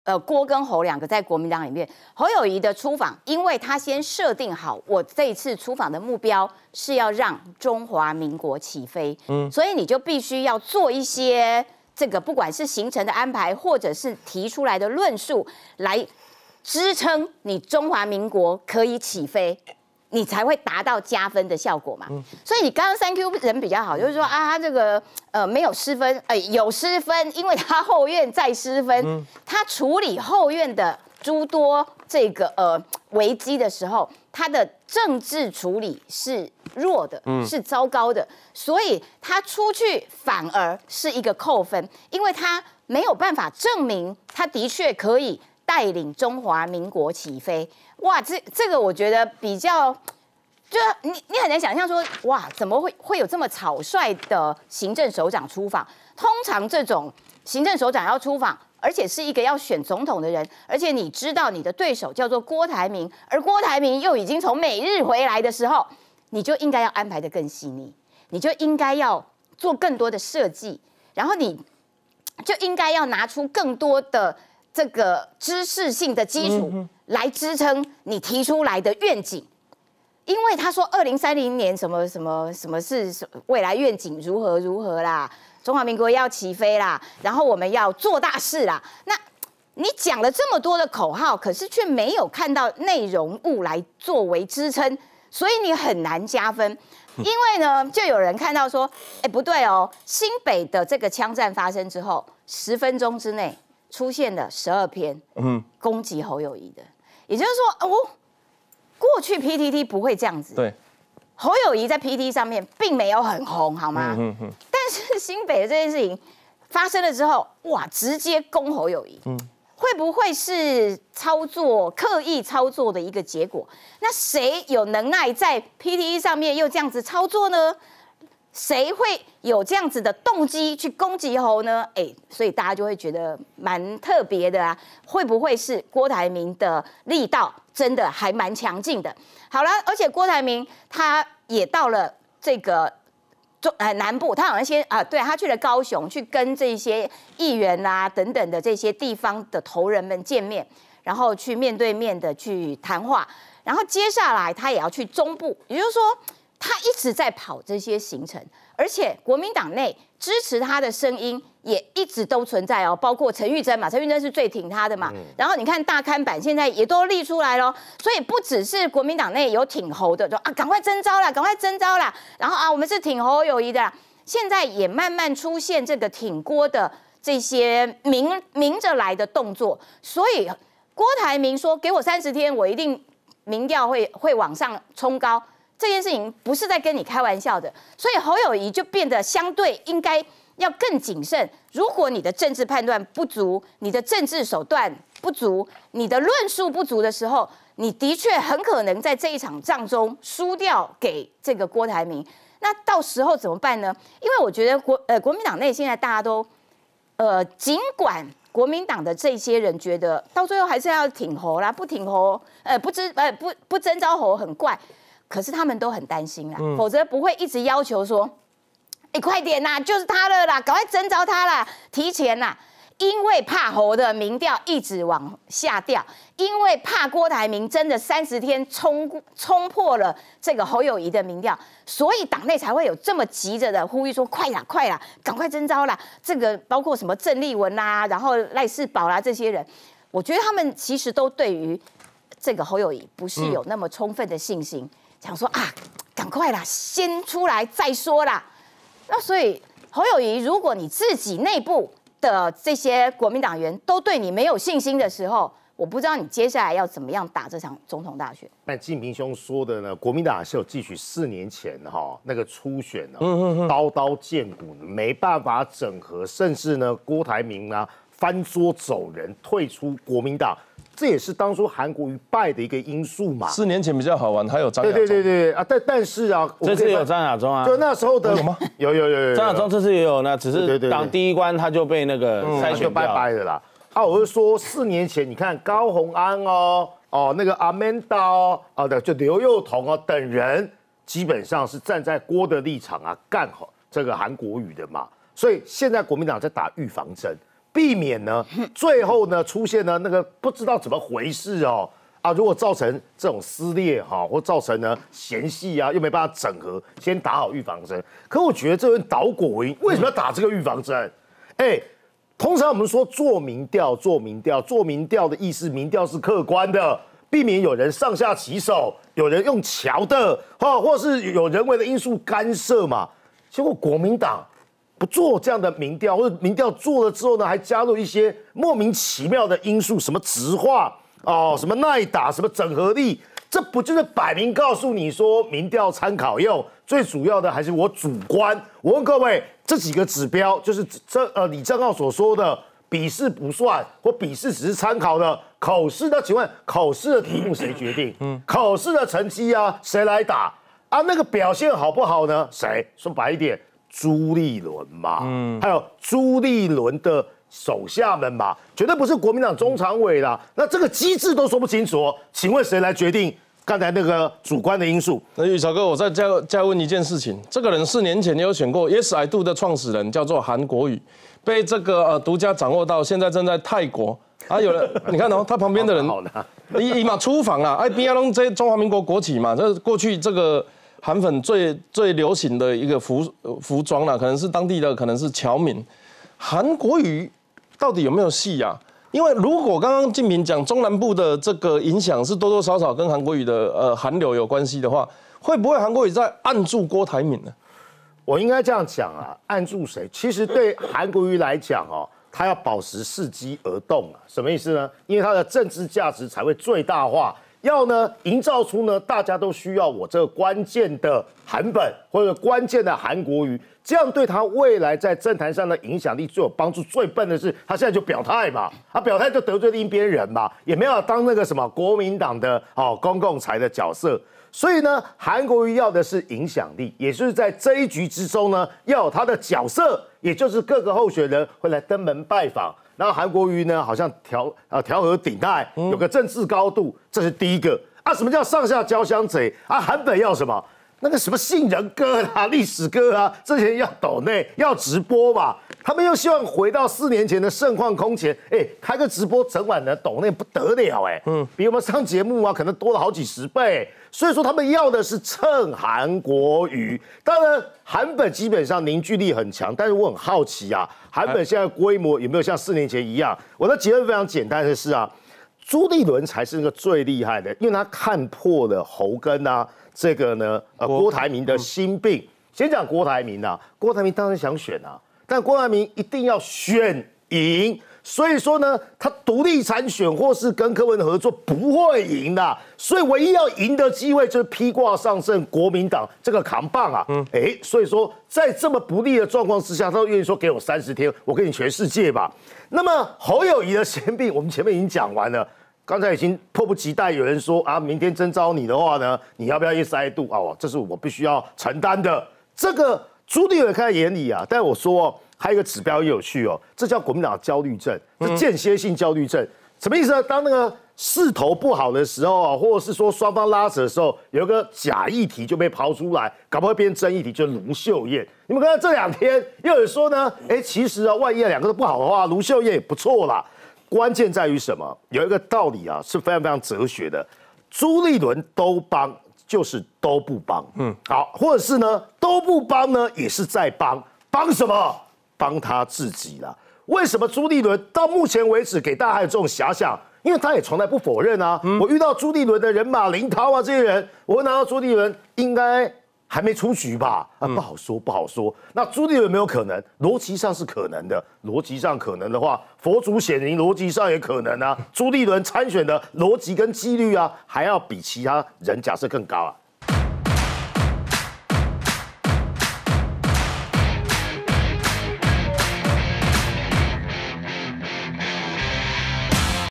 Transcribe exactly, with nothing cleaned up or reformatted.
呃，郭跟侯两个在国民党里面，侯友宜的出访，因为他先设定好，我这一次出访的目标是要让中华民国起飞，嗯，所以你就必须要做一些这个，不管是行程的安排，或者是提出来的论述，来支撑你中华民国可以起飞。你才会达到加分的效果嘛，嗯、所以你刚刚三 Q 人比较好，就是说啊，他这个呃没有失分，呃有失分，因为他后院再失分，嗯、他处理后院的诸多这个呃危机的时候，他的政治处理是弱的，嗯、是糟糕的，所以他出去反而是一个扣分，因为他没有办法证明他的确可以带领中华民国起飞。哇，这这个我觉得比较，就你你很难想象说，哇，怎么会会有这么草率的行政首长出访？通常这种行政首长要出访，而且是一个要选总统的人，而且你知道你的对手叫做郭台铭，而郭台铭又已经从美日回来的时候，你就应该要安排得更细腻，你就应该要做更多的设计，然后你就应该要拿出更多的这个知识性的基础。嗯来支撑你提出来的愿景，因为他说二零三零年什么什么什么是未来愿景如何如何啦，中华民国要起飞啦，然后我们要做大事啦。那你讲了这么多的口号，可是却没有看到内容物来作为支撑，所以你很难加分。因为呢，就有人看到说，哎，不对哦，新北的这个枪战发生之后，十分钟之内出现了十二篇攻击侯友宜的。也就是说，哦，过去 P T T 不会这样子。对，侯友宜在 P T T 上面并没有很红，好吗？嗯嗯。但是新北的这件事情发生了之后，哇，直接攻侯友宜，嗯，会不会是操作刻意操作的一个结果？那谁有能耐在 P T T 上面又这样子操作呢？谁会有这样子的动机去攻击侯呢？哎，所以大家就会觉得蛮特别的啊，会不会是郭台铭的力道真的还蛮强劲的？好了，而且郭台铭他也到了这个中呃南部，他好像先啊，对他去了高雄，去跟这些议员啊等等的这些地方的头人们见面，然后去面对面的去谈话，然后接下来他也要去中部，也就是说。他一直在跑这些行程，而且国民党内支持他的声音也一直都存在哦，包括陈玉珍嘛，陈玉珍是最挺他的嘛。嗯、然后你看大看板现在也都立出来咯，所以不只是国民党内有挺侯的，说啊赶快征召啦，赶快征召啦，然后啊我们是挺侯友宜的啦，现在也慢慢出现这个挺郭的这些明明着来的动作，所以郭台铭说给我三十天，我一定民调会会往上冲高。这件事情不是在跟你开玩笑的，所以侯友宜就变得相对应该要更谨慎。如果你的政治判断不足，你的政治手段不足，你的论述不足的时候，你的确很可能在这一场仗中输掉给这个郭台铭。那到时候怎么办呢？因为我觉得国呃国民党内现在大家都呃，尽管国民党的这些人觉得到最后还是要挺侯啦，不挺侯呃不知呃不不征召侯很怪。可是他们都很担心啦，嗯、否则不会一直要求说，哎、欸，快点啦，就是他了啦，赶快征召他啦，提前啦，因为怕侯的民调一直往下掉，因为怕郭台铭真的三十天冲冲破了这个侯友宜的民调，所以党内才会有这么急着的呼吁说，快啦，快啦，赶快征召啦。这个包括什么郑丽文啦，然后赖世宝啦这些人，我觉得他们其实都对于这个侯友宜不是有那么充分的信心。嗯想说啊，赶快啦，先出来再说啦。那所以侯友宜，如果你自己内部的这些国民党员都对你没有信心的时候，我不知道你接下来要怎么样打这场总统大选。 但纪平兄说的呢，国民党是有汲取四年前哈、哦、那个初选呢、哦，刀刀见骨，没办法整合，甚至呢郭台铭啊翻桌走人，退出国民党。这也是当初韩国瑜败的一个因素嘛。 四年前比较好玩，还有张亚中。 对对对对啊，但但是啊， 这次有张亚中啊， 就那时候的有吗？ 有有有有， 张亚中这次也有，那只是当第一关他就被那个筛选掉， 拜拜的啦。啊，我就说四年前，你看高虹安哦，哦那个阿曼达哦，啊的就刘宥彤哦等人，基本上是站在郭的立场啊，干好这个韩国瑜的嘛。所以现在国民党在打预防针。 避免呢最后呢出现呢那个不知道怎么回事哦。啊，如果造成这种撕裂哈，或造成呢嫌隙啊，又没办法整合，先打好预防针。可我觉得这人倒果为因，为什么要打这个预防针？哎、欸，通常我们说做民调，做民调，做民调的意思，民调是客观的，避免有人上下其手，有人用瞧的，哈，或是有人为的因素干涉嘛。结果国民党不做这样的民调，或者民调做了之后呢，还加入一些莫名其妙的因素，什么质化。哦，什么耐打，什么整合力，这不就是摆明告诉你说民调参考用？最主要的还是我主观。我问各位，这几个指标就是这呃李正皓所说的笔试不算，或笔试只是参考的，口试的，请问口试的题目谁决定？嗯，口试的成绩啊，谁来打啊？那个表现好不好呢？谁？说白一点，朱立伦嘛，嗯，还有朱立伦的手下们嘛，绝对不是国民党中常委啦。那这个机制都说不清楚，请问谁来决定刚才那个主观的因素？ 那宇潮哥，我再加加问一件事情，这个人四年前也有选过 Yes I Do 的创始人，叫做韩国瑜，被这个呃独家掌握到，现在正在泰国。啊，有人你看哦，他旁边的人，伊伊嘛出访啦，哎，边啊拢这中华民国国旗嘛，这过去这个韩粉最最流行的一个服服装啦，可能是当地的，可能是侨民。韩国瑜到底有没有戏啊？因为如果刚刚敬平讲中南部的这个影响是多多少少跟韩国瑜的呃韩流有关系的话，会不会韩国瑜在按住郭台铭呢？ 我应该这样讲啊，按住谁？其实对韩国瑜来讲哦，他要保持伺机而动啊，什么意思呢？因为他的政治价值才会最大化。要呢营造出呢大家都需要我这个关键的韩本或者关键的韩国瑜，这样对他未来在政坛上的影响力最有帮助。最笨的是他现在就表态嘛，他表态就得罪另一边人嘛，也没有当那个什么国民党的哦公共财的角色。所以呢，韩国瑜要的是影响力，也就是在这一局之中呢，要有他的角色，也就是各个候选人会来登门拜访。然后韩国瑜呢，好像调啊调和顶戴，有个政治高度，这是第一个啊。什么叫上下交相贼啊？韩本要什么？那个什么杏仁歌啦、历史歌啊，这些要抖内要直播嘛。他们又希望回到四年前的盛况空前，哎，开个直播整晚的抖内不得了哎，嗯，比我们上节目啊可能多了好几十倍。所以说他们要的是蹭韩国瑜。当然，韩本基本上凝聚力很强，但是我很好奇啊，韩本现在规模有没有像四年前一样？我的结论非常简单的是啊，朱立伦才是那个最厉害的，因为他看破了侯根啊，这个呢，呃，郭台铭的心病。先讲郭台铭啊，郭台铭当然想选啊，但郭台铭一定要选赢。所以说呢，他独立参选或是跟柯文合作不会赢的，所以唯一要赢的机会就是披挂上阵国民党这个扛棒啊。嗯，哎，所以说在这么不利的状况之下，他都愿意说给我三十天，我给你全世界吧。那么侯友宜的嫌病，我们前面已经讲完了，刚才已经迫不及待有人说啊，明天征召你的话呢，你要不要 yes I do 啊？这是我必须要承担的。这个朱立伦看在眼里啊，但我说。还有一个指标也有趣哦，这叫国民党的焦虑症，这间歇性焦虑症，什么意思呢？当那个势头不好的时候啊，或者是说双方拉扯的时候，有一个假议题就被抛出来，搞不好会变真议题，就是卢秀燕。你们看到这两天又有人说呢，哎，其实啊，万一两个都不好的话，卢秀燕也不错啦。关键在于什么？有一个道理啊，是非常非常哲学的，朱立伦都帮就是都不帮，嗯，好，或者是呢都不帮呢，也是在帮，帮什么？帮他自己啦。为什么朱立伦到目前为止给大家还有这种遐想？因为他也从来不否认啊。嗯、我遇到朱立伦的人马林涛啊这些人，我会拿到朱立伦应该还没出局吧？啊，不好说，不好说。那朱立伦有没有可能？逻辑上是可能的。逻辑上可能的话，佛祖显灵，逻辑上也可能啊。朱立伦参选的逻辑跟几率啊，还要比其他人假设更高啊。